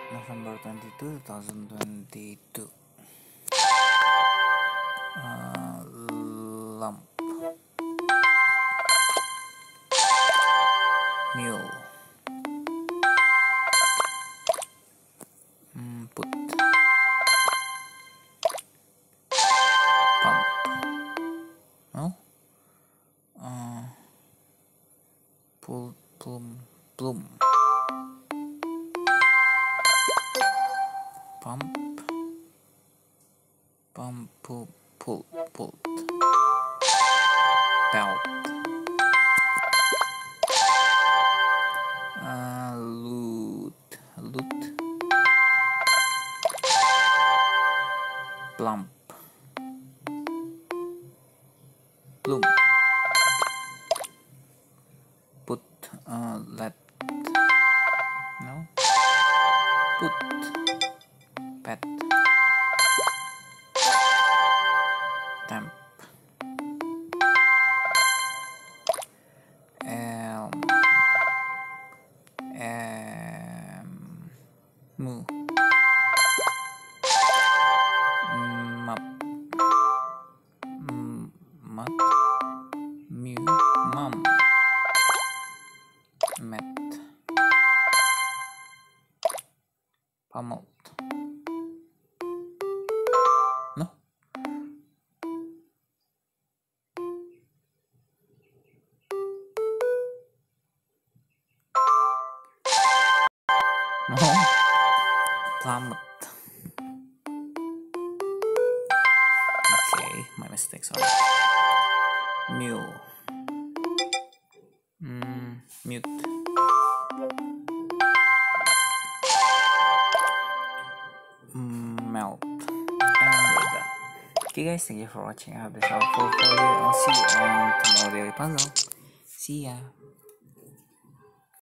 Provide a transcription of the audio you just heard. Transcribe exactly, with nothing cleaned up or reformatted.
November twenty-second, twenty twenty-two. Uh, lump, mule, mm, put, pump, no, uh, pull, plum, plum, pump, pump, pull, pull, pulled, pelt, uh, loot, loot, plump, plum, put, uh, let, no, put, pet, temp, elm, em, mu, map, m- mat, mu, mum, met, pummeled, no, no, plummet. Okay, my mistake, sorry. Mule, mm, mute, mm, melt, and we're done. Okay guys, thank you for watching. I hope this helpful for you. I'll see you on tomorrow daily puzzle. See ya.